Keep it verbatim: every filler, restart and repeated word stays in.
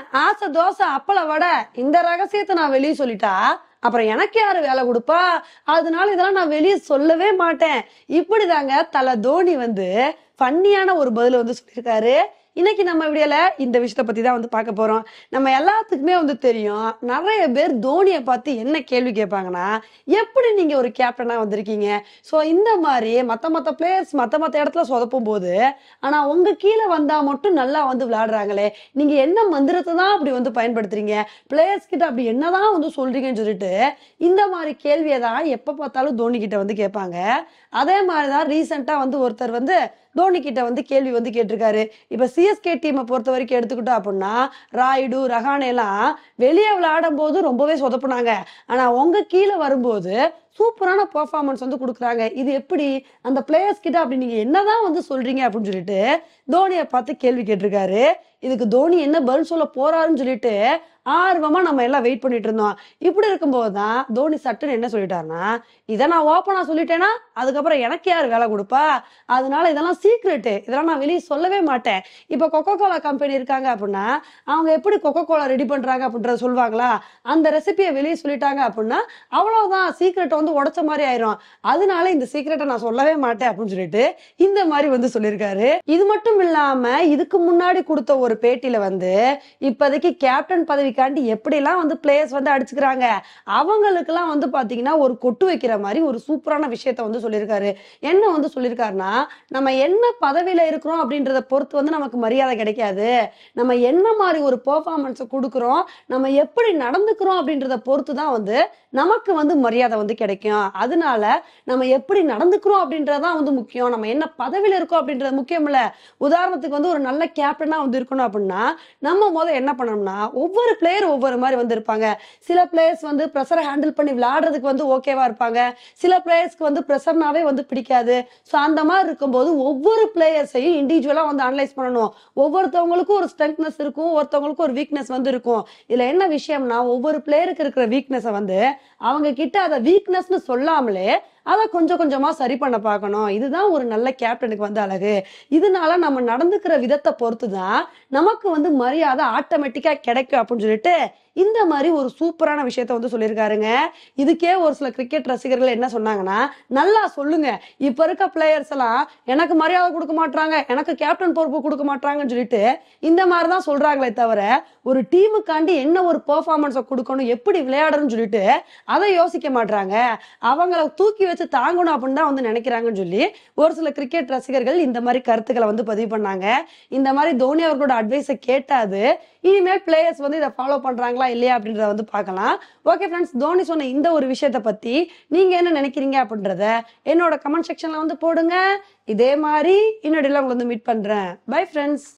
ஆசை தோசை அப்பள வடை இந்த ரகசியத்தை நான் வெளியே சொல்லிட்டா அப்புறம் எனக்கு யாரு வேலை கொடுப்பா? அதனால இதெல்லாம் நான் வெளியே சொல்லவே மாட்டேன். இப்படிதாங்க தல தோனி வந்து ஃபன்னியான ஒரு பதில வந்து சொல்லியிருக்காரு. இன்னைக்கு நம்ம வீடியோல இந்த விஷயத்த பத்தி தான் வந்து பார்க்க போறோம். நம்ம எல்லாத்துக்குமே வந்து தெரியும், நிறைய பேர் தோனியை பார்த்து என்ன கேள்வி கேட்பாங்கன்னா, எப்படி நீங்க ஒரு கேப்டனா வந்திருக்கீங்க? ஸோ இந்த மாதிரி மத்த மத்த பிளேயர்ஸ் மத்த மத்த இடத்துல சொதப்பும் போது, ஆனா உங்க கீழே வந்தா மட்டும் நல்லா வந்து விளையாடுறாங்களே, நீங்க என்ன மந்திரத்தை தான் அப்படி வந்து பயன்படுத்துறீங்க? பிளேயர்ஸ் கிட்ட அப்படி என்னதான் வந்து சொல்றீங்கன்னு சொல்லிட்டு இந்த மாதிரி கேள்வியை தான் எப்ப பார்த்தாலும் தோனி கிட்ட வந்து கேட்பாங்க. அதே மாதிரிதான் ரீசெண்டா வந்து ஒருத்தர் வந்து தோனி கிட்ட வந்து கேள்வி வந்து கேட்டிருக்காரு. இப்ப சிஎஸ்கே டீமை பொறுத்த வரைக்கும் எடுத்துக்கிட்டோம் அப்படின்னா, ராயுடு ரஹானே எல்லாம் வெளியே விளையாடும் போது ரொம்பவே சொதப்புனாங்க. ஆனா உங்க கீழே வரும்போது சூப்பரான பெர்ஃபார்மன்ஸ் வந்து கொடுக்குறாங்க. இது எப்படி அந்த பிளேயர்ஸ் கிட்ட அப்படி நீங்க என்னதான் வந்து சொல்றீங்க அப்படின்னு சொல்லிட்டு தோனியை பார்த்து கேள்வி கேட்டிருக்காரு. இதுக்கு தோனி என்ன பதில் சொல்ல போறாருன்னு சொல்லிட்டு ஆர்வமா நம்ம எல்லாம் வெயிட் பண்ணிட்டு இருந்தோம். இப்படி இருக்கும்போதுதான் தோனி சட்டுன்னு என்ன சொல்லிட்டாருன்னா, இதை நான் ஓப்பனா சொல்லிட்டேன்னா அதுக்கப்புறம் எனக்கு யார் வேலை கொடுப்பா? அதனால இதெல்லாம் சீக்ரெட்டு, இதெல்லாம் நான் வெளியே சொல்லவே மாட்டேன். இப்ப கொக்கோ கோலா கம்பெனி இருக்காங்க அப்படின்னா, அவங்க எப்படி கொக்கோ கோலா ரெடி பண்றாங்க அப்படின்றத சொல்லுவாங்களா? அந்த ரெசிபியை வெளியே சொல்லிட்டாங்க அப்படின்னா அவ்வளவுதான், சீக்ரெட் வந்து உடைச்ச மாதிரி ஆயிரும். அதனால இந்த சீக்ரெட்டை நான் சொல்லவே மாட்டேன் அப்படின்னு சொல்லிட்டு இந்த மாதிரி வந்து சொல்லியிருக்காரு. இது மட்டும் இல்லாம இதுக்கு முன்னாடி கொடுத்த ஒரு பேட்டியில வந்து இப்போதைக்கு கேப்டன் பதவிக்காண்டி எப்படி எல்லாம் வந்து பிளேயர்ஸ் வந்து அடிச்சுக்கிறாங்க, அவங்களுக்கு எல்லாம் வந்து பாத்தீங்கன்னா ஒரு கொட்டு வைக்கிற மாதிரி ஒரு சூப்பரான விஷயத்த வந்து சொல்லியிருக்காரு. என்ன வந்து சொல்லியிருக்காருன்னா, நம்ம என்ன பதவியில இருக்கிறோம் அப்படின்றத பொறுத்து வந்து நமக்கு மரியாதை கிடைக்காது. நம்ம என்ன மாதிரி ஒரு பெர்ஃபார்மன்ஸ் கொடுக்குறோம், நம்ம எப்படி நடந்துக்கிறோம் அப்படின்றத பொறுத்து தான் வந்து நமக்கு வந்து மரியாதை வந்து கிடைக்கும். அதனால நம்ம எப்படி நடந்துக்கிறோம் அப்படின்றதான் வந்து முக்கியம். நம்ம என்ன பதவியில இருக்கோம் அப்படின்றது முக்கியம் இல்ல. உதாரணத்துக்கு வந்து ஒரு நல்ல கேப்டனா வந்து இருக்கணும் அப்படின்னா நம்ம முதல்ல என்ன பண்ணணும்னா, ஒவ்வொரு பிளேயர் ஒவ்வொரு மாதிரி வந்து இருப்பாங்க. சில பிளேயர்ஸ் வந்து பிரஷரை ஹேண்டில் பண்ணி விளையாடுறதுக்கு வந்து ஓகேவா இருப்பாங்க. சில பிளேயர்ஸ்க்கு வந்து பிரஷர்னாவே வந்து பிடிக்காது. ஸோ அந்த மாதிரி இருக்கும்போது ஒவ்வொரு பிளேயர்ஸையும் இண்டிவிஜுவலா வந்து அனலைஸ் பண்ணணும். ஒவ்வொருத்தவங்களுக்கும் ஒரு ஸ்ட்ரெங்க்னஸ் இருக்கும், ஒருத்தவங்களுக்கும் ஒரு வீக்னஸ் வந்து இருக்கும். இதுல என்ன விஷயம்னா, ஒவ்வொரு பிளேயருக்கு இருக்கிற வீக்னஸை வந்து அவங்க கிட்ட அதை வீக்னஸ்னு சொல்லாமலே அதை கொஞ்சம் கொஞ்சமா சரி பண்ண பார்க்கணும். இதுதான் ஒரு நல்ல கேப்டனுக்கு வந்து அழகு. இதனால நம்ம நடந்துக்கிற விதத்தை பொறுத்துதான் நமக்கு வந்து மரியாதை ஆட்டோமேட்டிக்கா கிடைக்கும் அப்படின்னு சொல்லிட்டு இந்த மாதிரி ஒரு சூப்பரான விஷயத்த வந்து சொல்லியிருக்காருங்க. இதுக்கே ஒரு சில கிரிக்கெட் ரசிகர்கள் என்ன சொன்னாங்கன்னா, நல்லா சொல்லுங்க, இப்ப இருக்க பிளேயர்ஸ் எல்லாம் எனக்கு மரியாதை கொடுக்க மாட்டாங்க, எனக்கு கேப்டன் பொறுப்பு கொடுக்க மாட்டாங்கன்னு சொல்லிட்டு இந்த மாதிரிதான் சொல்றாங்களே தவிர ஒரு டீமுக்காண்டி என்ன ஒரு பெர்ஃபார்மன்ஸை கொடுக்கணும், எப்படி விளையாடணும்னு சொல்லிட்டு அதை யோசிக்க மாட்டாங்க. அவங்கள தூக்கி வச்சு தாங்கணும் அப்படின்னு தான் வந்து நினைக்கிறாங்கன்னு சொல்லி ஒரு சில கிரிக்கெட் ரசிகர்கள் இந்த மாதிரி கருத்துக்களை வந்து பதிவு பண்ணாங்க. இந்த மாதிரி தோனி அவர்களோட அட்வைஸை கேட்டாது இனிமேல் பிளேயர்ஸ் வந்து இதை ஃபாலோ பண்றாங்களா இல்லையா அப்படின்றத வந்து பார்க்கலாம். ஓகே ஃப்ரெண்ட்ஸ், தோனி சொன்ன இந்த ஒரு விஷயத்தை பத்தி நீங்க என்ன நினைக்கிறீங்க அப்படின்றத என்னோட கமெண்ட் செக்ஷன்ல வந்து போடுங்க. இதே மாதிரி இன்னொரு உங்களை வந்து மீட் பண்றேன். Bye friends.